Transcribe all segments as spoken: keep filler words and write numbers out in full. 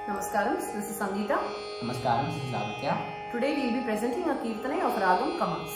Namaskaram, this is Sangeeta. Namaskaram, this is Aditya. Today we will be presenting a Kirtana of Ragam Kamas.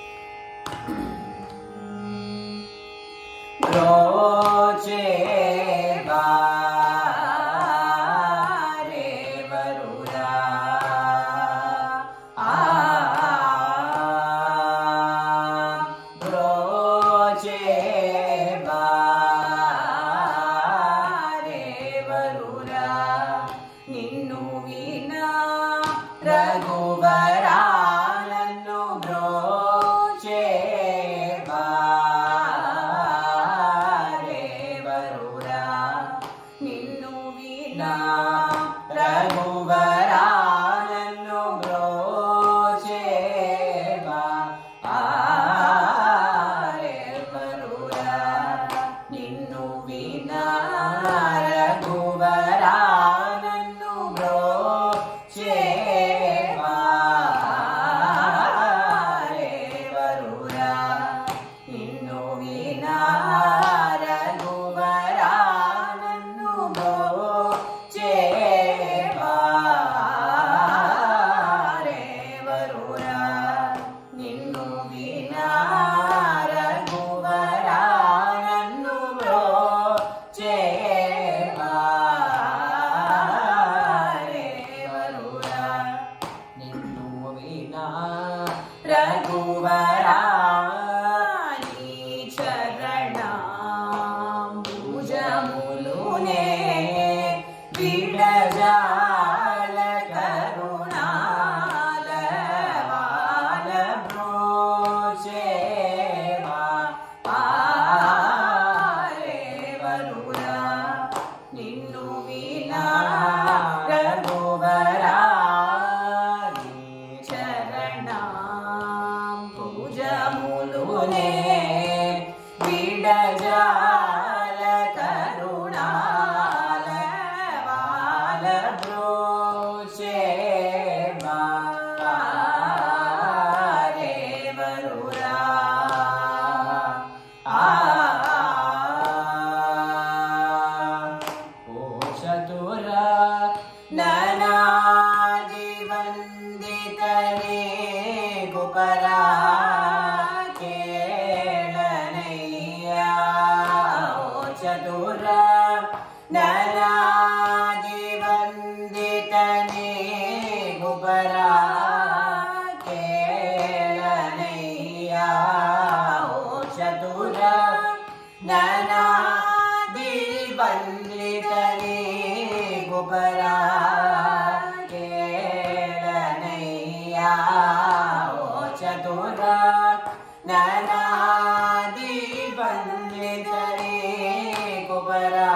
రఘువరాలను బ్రోచేవా రే వరురా నిన్ను వినా రఘువరాలను బ్రోచేవా రే వరురా నిన్ను వినా రఘువరాలను బ్రోచేవా రఘువరాని చరణాంబుజములునే విడజాల కరుణాల వాల బ్రోచేవా రే వరురా నిన్ను వినా రఘువరా భుజములునే విడజాల కరుణాల వాల బ్రోచేవా రే వరురా ఓ చతుర ననాది వందితనే గుపరా చతుర నరాది వందితనే గుబరా కేళనయ్యా ఓ చతుర నరాది వందితనే గుబరా కేళనయ్యా ఓ చతుర నరాది వందితనే గుబరా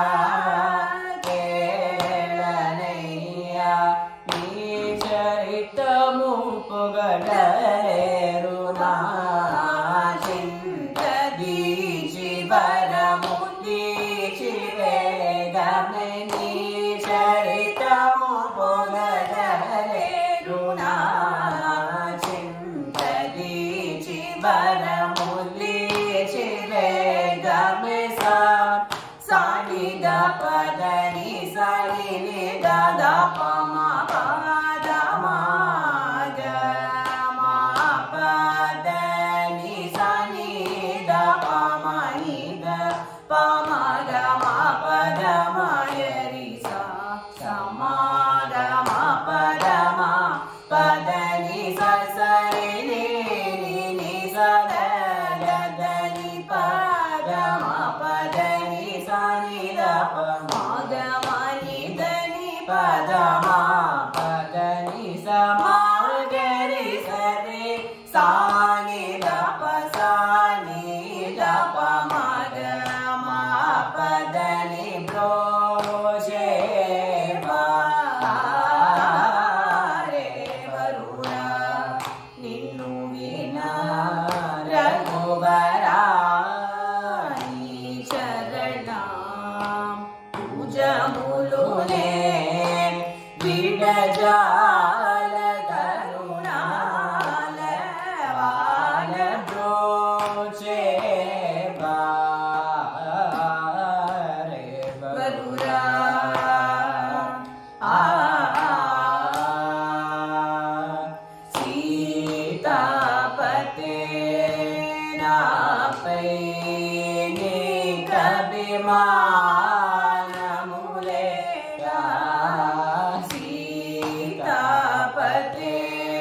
కేళనయ్యా నీ చరితము పొగడలేరు నా చింత దీచి వరము దీచి వేగమే నీ చరితము పొగడలేరు నా చింత దీచి వరము దీచి వేగమే సా సాని ద పదని సాని ని ద ద ప మ ప ద మ గ మ ప దని సాని ద ప మ ని ద ప మ గ మ ప ద మ రి సా స మ గ మ ప ద మ ప ద ని స స రి ని ని ని స ద ద ద ని ప ద మ ప ద ని సా ని ద ప మ గ మ ని ద ని ప ద మ ప ద ని స మ గ రి స రి సా ని ద ప సా ని ద ప మ గ మ ప ద ని బ్రోచేవా రే వరురా నిన్ను వినా రఘువరాని చరణాం భుజములునే విడజాల కరుణాల వాల బ్రోచేవా రే వరురా ఆ कविमानमुले सीतापते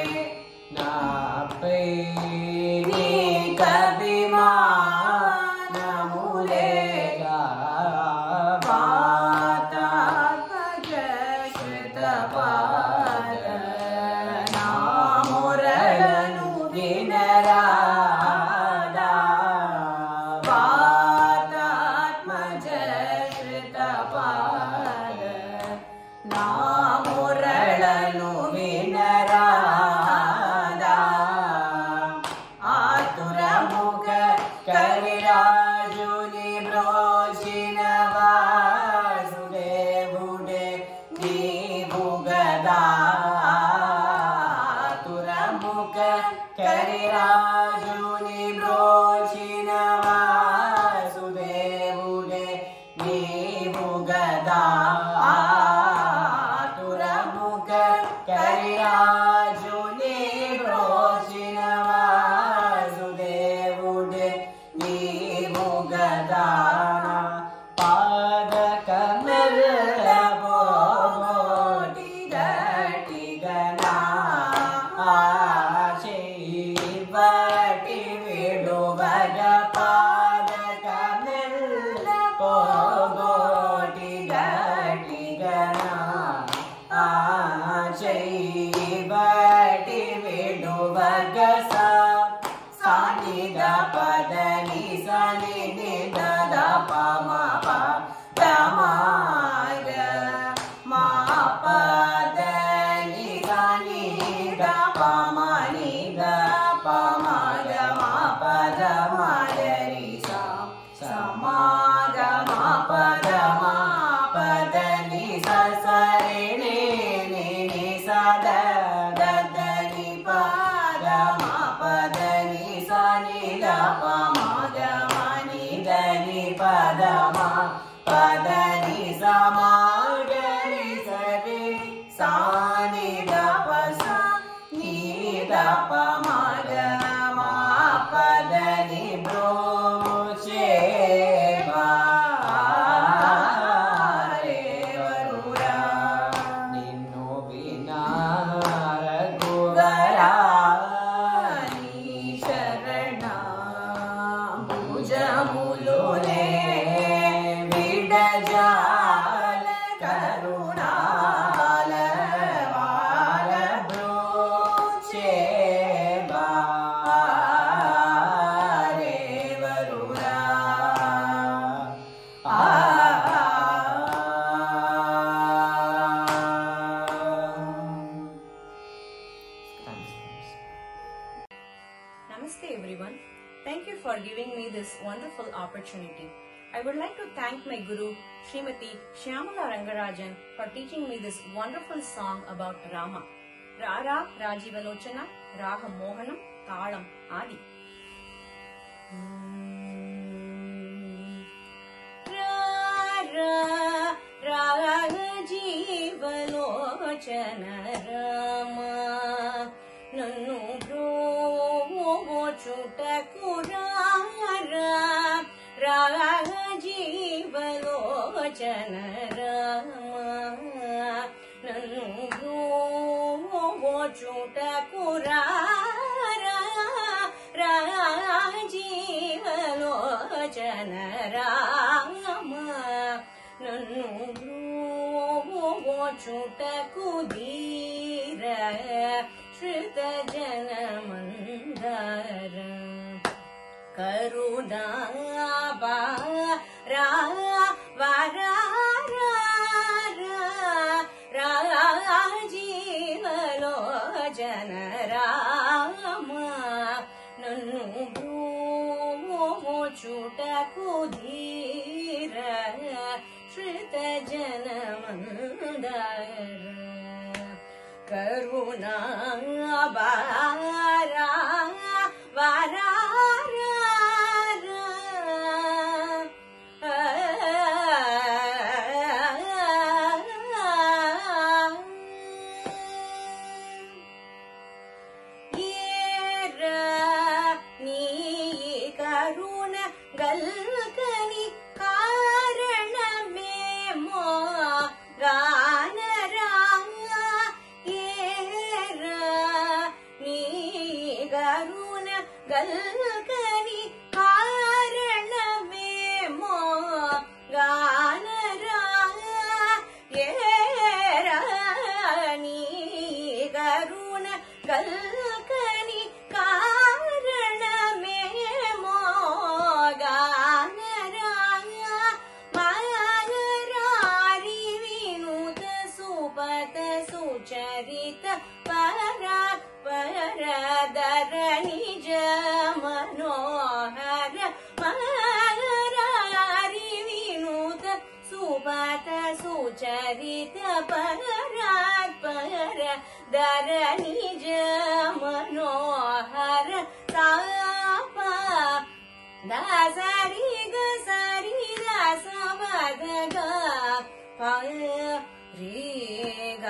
नापै नी कविमानमुले पातात्मजश्रितपाद नामुरळनु विनरादा पातात्मजश्रितपाद नामुरळनु विनरादा आतुरमुख करिराजुनि ब्रोचिन वासुदेवुडे नीवुगदा आतुरमुख करिराजुनि ब्रोचिन वासुदेवुडे नीवुगदा आतुरमुख करिराजुनि ब्रोचिन वासुदेवुडे नीवुगदा पाद कमल बोटिगटिगना आशैवटि विडुवग पाद कमल बोटिगटिगना आशैवटि विडुवग सा सानिद पदनि सनि दद पम पमाग मा पदनि सनि द पमनि द पमग मा पद मदरि सा समाग मा पद मा पदनि ससरिणि नि सद ददनि पद मा पदनि सनि द पमग मनि दनि पद मा पदनि समागरि सरि सानि द पस नि द पमग मा पदनि ब्रोचे बारे वरुरा निन्नु विनार गुगरा नी शरण भुजमुलुने विडजाल करुणाल वाल ब्रोचे बारे वरुरा आ Namaste everyone. Thank you for giving me this wonderful opportunity. I would like to thank my guru Srimati Shyamala Rangarajan for teaching me this wonderful song about Rama. Rara Rajivalochana Raha Mohanam Talam Adi. Rara Rajivalochana Rama Nannu Chutakura Rajivalochana Rama Nannu Chutakura Rajivalochana Rama Nannu Chutakudira Shrita Janamandara Karuna Bara Vara Rajivalochana Rama Nannu Chutakudira Shrita Janamandara Karuna Bara Vara Karuna Galkani Kara चरित परात् पर दर निज मनोहर ताप दासरी गसरी दास पद ग रे ग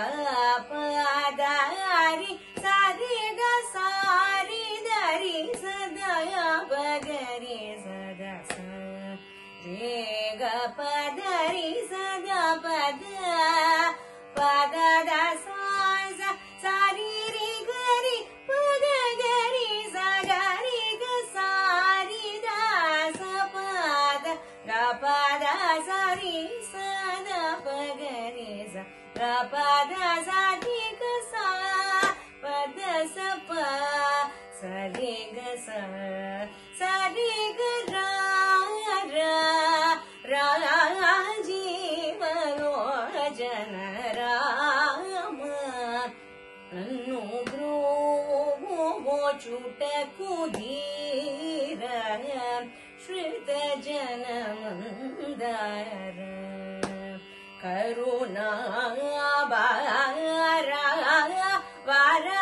पदारी सारी ग सारी दरी सदया बगरी सदा रे ग पदरी सदा पद पद दास सारी रे गरी पद गरी सगरी ग सारी दास पद ग पद सारी सदा पगरी स ग पद सारी ग सा पद स प सरी ग स सरी ग रा रा रा जीवलोचन राम नन्नु ब्रूवो चुटकुधीर श्रुत जनमंदार करुणा बारा वारा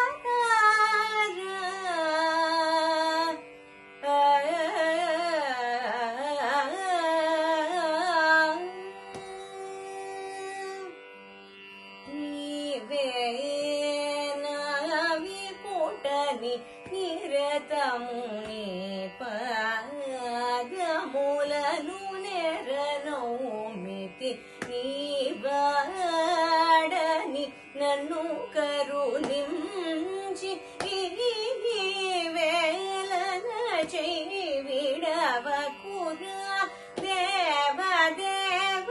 నిరతముని పాదములను నెరనౌమితి నీవాడని నన్ను కరుణించి ఈ వేళన చేయి విడవకురా దేవ దేవ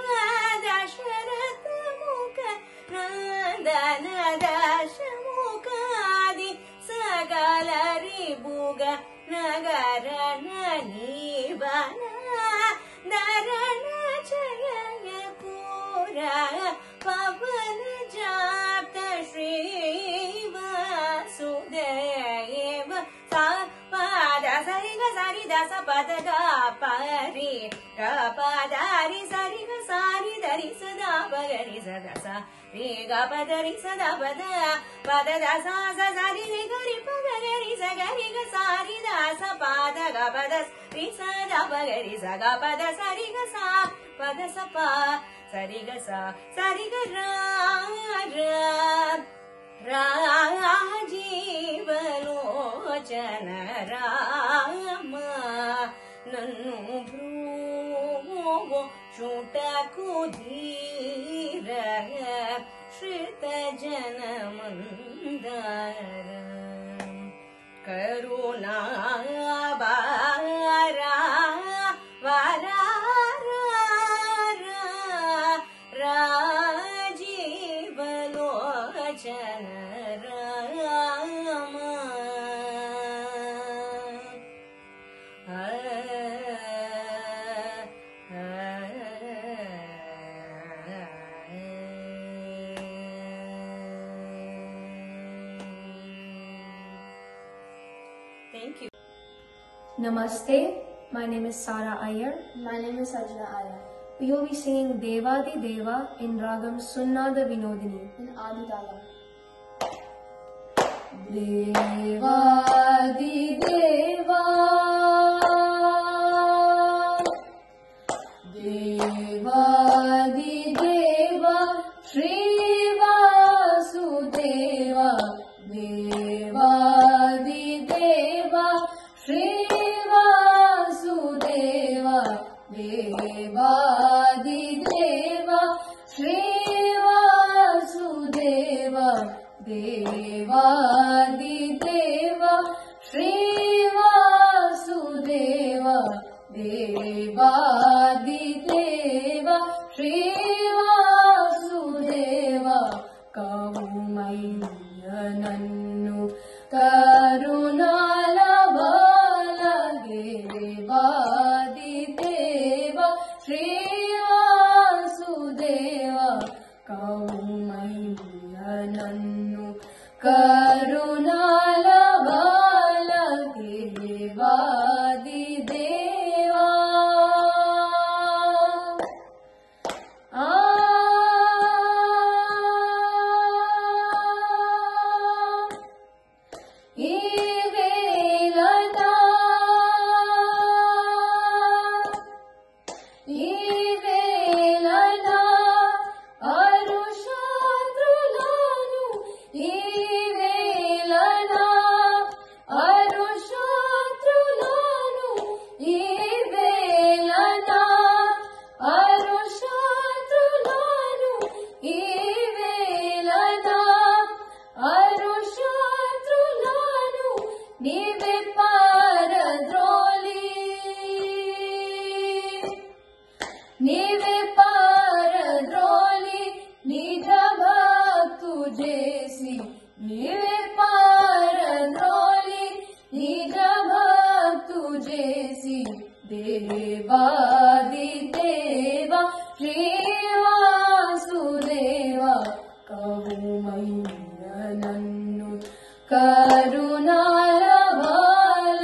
దశరథముఖ నందన దశముఖాది సగల రిబుగ నగర నీవన నరణ జయ కూర పవన జాత శ్రీ వాసుదేవ పద సరి గ సరి దస పద గ పరి గ పదారి సరి గ సారి దరి సదా పగరి సదా స రే గ పదరి సదా పద పద దస స సరి రే గరి పగరి స గరి గ సారి దస పద గ పద రి సదా పగరి స గ పద సరి గ స పద స ప సరి గ స సరి గ రా రా రాజీవలోచన రామ నన్ను భ్రూవో చూటకుధీర శ్రుత జనమందార కరుణా బారా వారా రాజీవలోచన Rama Thank you. Namaste, my name is Sara Iyer. My name is Arjuna Iyer. We will be singing Devadi Deva in Ragam Sunnada Vinodini. In Aditala. Devadi Deva, Devadi Deva, Shri Vasudeva, Devadi Deva, Shri Vasudeva, Devadi Deva, Shri Vasudeva, Devadi Deva, Shri Vasudeva, Devadi Deva, Shri Vasudeva, Kavumaiya Nannu Karunala Bala Devadi Deva, Shri Vasudeva, Kavumaiya Nannu Karunala Bala Devadi Deva. నీవే పారద్రోలి నిజ భక్తు చేసి నీవే పారద్రోలి నిజ భక్తు చేసి దేవాది దేవ శ్రీ వాసుదేవ కవుమయ్య నన్ను కరుణాల బాల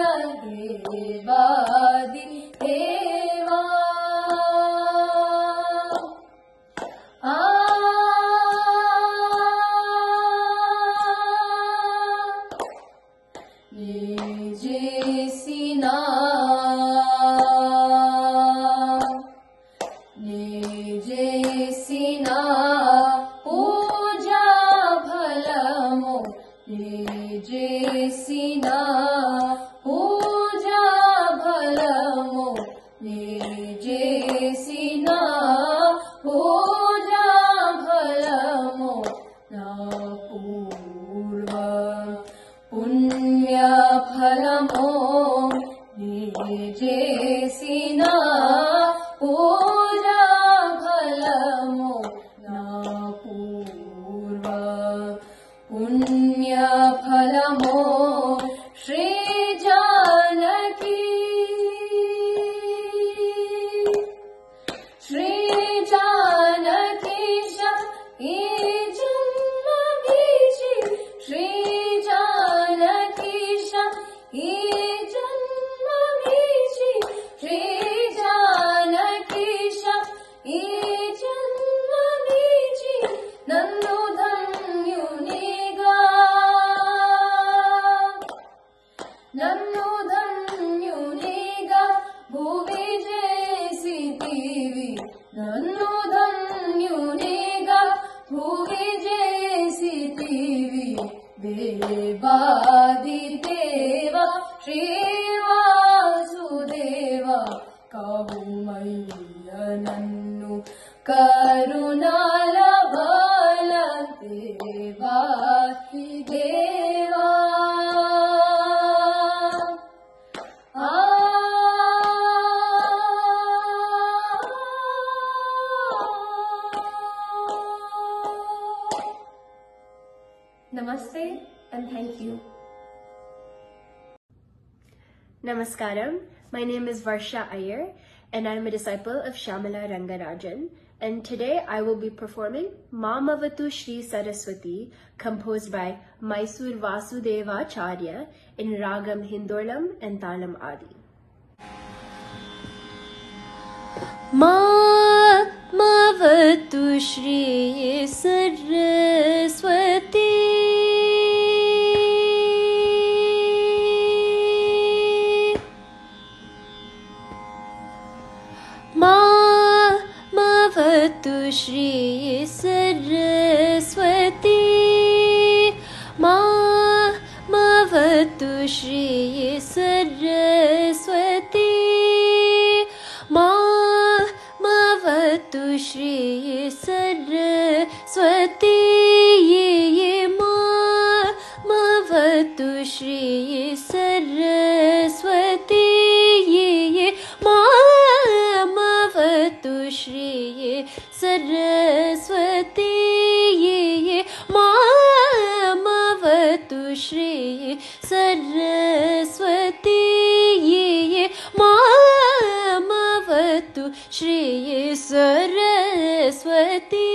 దేవాది దేవా ఆ నీ చేసిన నీ చేసిన పూజా ఫలము నీ చేసిన పూజా ఫలము నీ చేసిన పూజా ఫలము నా పూర్వ పుణ్య ఫలము నీ చేసిన పూజా ఫలము నా పూర్వ పుణ్య ఫలము శ్రీ జానకి శ్రీ జానకీశ ఈ జన్మ బీచి శ్రీ జానకీశ ఈ జన్మ బీచి శ్రీ జానకీశ ఈ జన్మ బీచి నన్ను ధన్యునిగా నన్ను ధన్యునిగా భువి చేసితివి నన్ను ధన్యునిగా భువి చేసితివి దేవాది దేవ శ్రీ వాసుదేవ కవుమయ్య నన్ను కరుణాల బాల దేవాది దేవా ఆ Namaste and thank you. Namaskaram. My name is Varsha Iyer and I'm a disciple of Shyamala Rangarajan. And today I will be performing Mamavatu Shri Saraswati, composed by Mysore Vasudeva Acharya in Ragam Hindorlam and Talam Adi. Mamavatu Shri Saraswati Mamavatu Shri Saraswati Mamavatu Shri Saraswati Mamavatu Shri Saraswati Mamavatu Shri Saraswati Mamavatu Shri Saraswati Mamavatu Shri Saraswati Mamavatu Shri Saraswati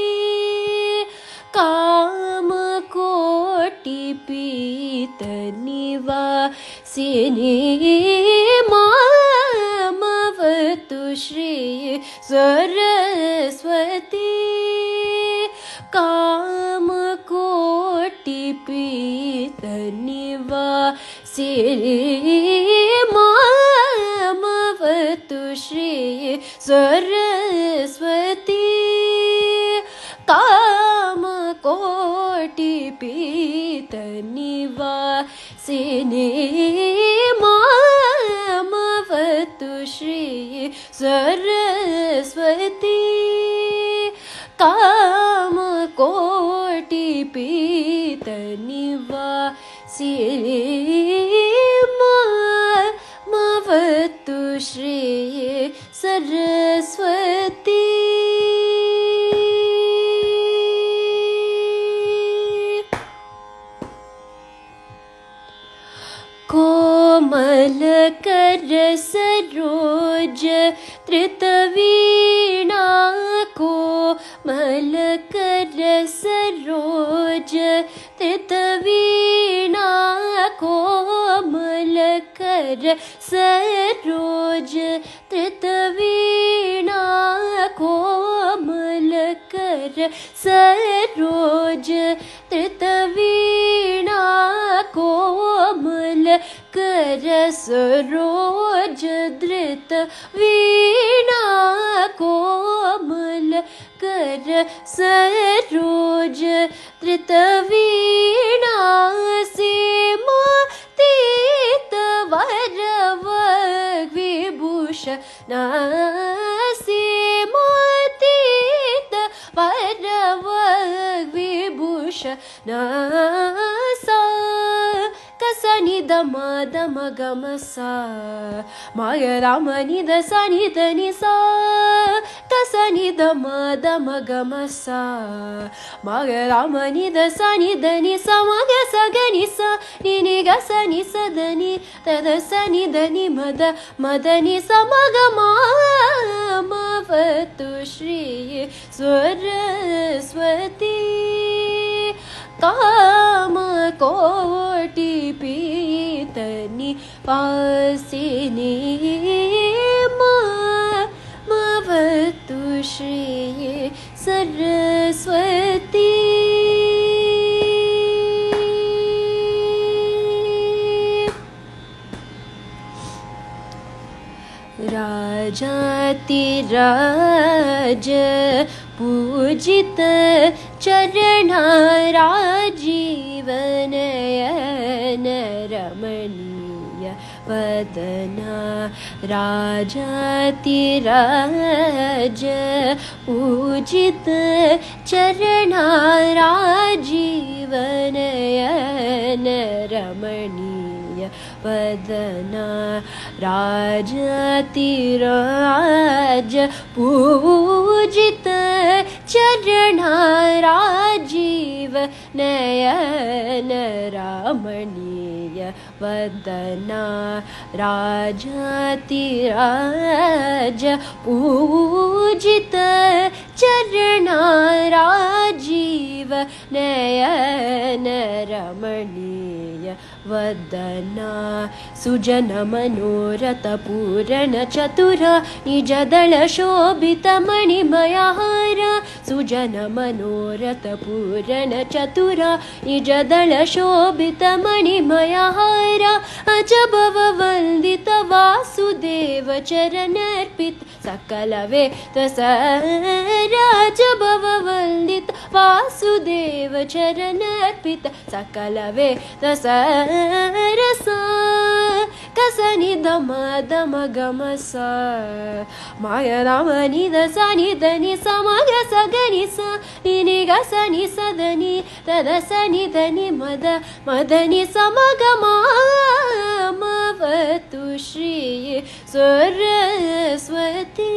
Kama Koti Pita Nivasini Mamavatu Shri Saraswati Kama Koti Pita Nivasini Mamavatu Shri Saraswati Kama Koti Pita Nivasini Mamavatu Shri Saraswati Kama Koti Pita Nivasini Mamavatu Shri Saraswati Saraswati कोमल कर सरोज धृतवीणा कोमल कर सरोज धृतवीणा कोमल कर सरोज धृतवीणा कोमल कर सरोज धृतवीणा कोमल कर सरोज धृत वीणा कोमल कर सरोज धृत वीणा सीमातीत वरव विभूषण सीमातीत वरव विभूषण सा कसनि दम दम गम सा माय राम नि द सा नि द नि सा कसनि दम दम गम सा माय राम नि द सा नि द नि सा म ग स ग नि सा नि नि ग स नि स द नि त द स नि द नि म द म द नि सा म ग म म व तु श्री सरस्वती काम कोटि पीतनि पासिनी मवतु श्री सरस्वती राजातिराज पूजित चरण राजीवनयन रमणीय वदना राजातिराज पूजित चरण राजीवनयन रमणीय वदना राजातिराज पूजित चरण राजीव नयन रमणीय वदना राजातिराज पूजित चरण राजीव नयन रमणीय वदना सुजन मनोरथ पूरण चतुर निज दल शोभित मणिमयहार सुजन मनोरथ पूरण चतुर निज दल शोभित मणिमयहार अजबव वंदित वासुदेव चरण अर्पित सकल वेद राजभव वंदित वासुदेव चरण अर्पित सकल वेद रसा कसनि दम दम गम सा माय राम नि द सा नि द नि सा म ग स ग नि सा नि नि ग स नि स द नि त द स नि द नि म द म द नि सा म ग म म व तु श्री सरस्वती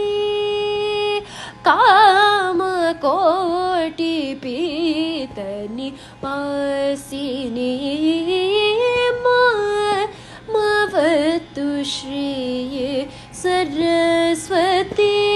काम कोटि पीतनि पासिनी मवतु श्री सरस्वती